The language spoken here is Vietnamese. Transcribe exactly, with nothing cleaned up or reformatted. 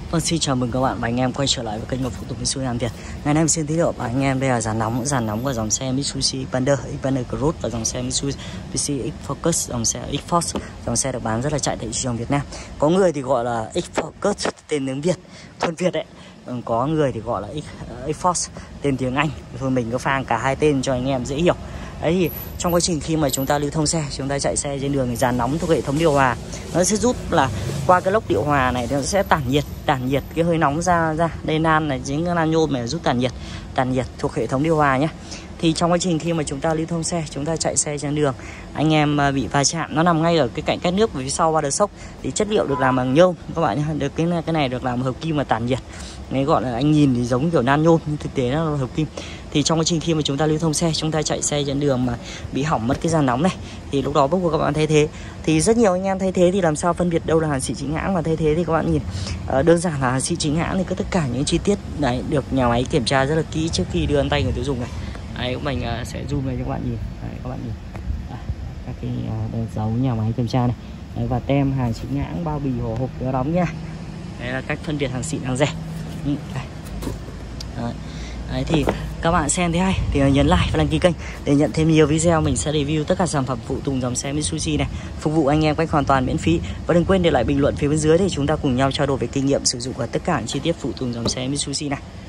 Vâng, xin chào mừng các bạn và anh em quay trở lại với kênh của phụ tùng Mitsubishi Nam Việt. Ngày nay mình xin giới thiệu với anh em đây là dàn nóng, dàn nóng của dòng xe Mitsubishi Xpander, Xpander Cross và dòng xe Mitsubishi X-Focus, dòng xe X-Force, dòng xe được bán rất là chạy tại thị trường Việt Nam. Có người thì gọi là X-Focus tên tiếng Việt, thuần Việt đấy. Có người thì gọi là X-Force tên tiếng Anh. Thôi mình có phang cả hai tên cho anh em dễ hiểu. Đấy thì trong quá trình khi mà chúng ta lưu thông xe, chúng ta chạy xe trên đường thì dàn nóng thuộc hệ thống điều hòa nó sẽ giúp là qua cái lốc điều hòa này nó sẽ tản nhiệt, tản nhiệt cái hơi nóng ra ra. Đây nan này, chính cái nan nhôm này giúp tản nhiệt, tản nhiệt thuộc hệ thống điều hòa nhé. Thì trong quá trình khi mà chúng ta lưu thông xe, chúng ta chạy xe trên đường, anh em bị va chạm, nó nằm ngay ở cái cạnh két nước phía sau ba đờ sốc thì chất liệu được làm bằng nhôm các bạn nhé. Được cái này, cái này được làm hợp kim mà tản nhiệt. Đấy gọi là anh nhìn thì giống kiểu nan nhôm nhưng thực tế nó là hợp kim. Thì trong quá trình khi mà chúng ta lưu thông xe, chúng ta chạy xe trên đường mà bị hỏng mất cái dàn nóng này thì lúc đó bắt buộc các bạn thay thế. Thì rất nhiều anh em thay thế thì làm sao phân biệt đâu là hàng xịn chính hãng, và thay thế thì các bạn nhìn uh, đơn giản là hàng xịn chính hãng thì có tất cả những chi tiết đấy được nhà máy kiểm tra rất là kỹ trước khi đưa đến tay người tiêu dùng này. Đấy, mình uh, sẽ zoom này cho các bạn nhìn. Đấy, các bạn nhìn à, các cái uh, dấu nhà máy kiểm tra này. Đấy, và tem hàng chính hãng, bao bì, hộp hộp có đóng nha. Đấy là cách phân biệt hàng xịn hàng rẻ. Ừ, đây. Đấy. Đấy thì các bạn xem thấy hay thì nhấn like và đăng ký kênh để nhận thêm nhiều video. Mình sẽ review tất cả sản phẩm phụ tùng dòng xe Mitsubishi này, phục vụ anh em cách hoàn toàn miễn phí. Và đừng quên để lại bình luận phía bên dưới để chúng ta cùng nhau trao đổi về kinh nghiệm sử dụng và tất cả những chi tiết phụ tùng dòng xe Mitsubishi này.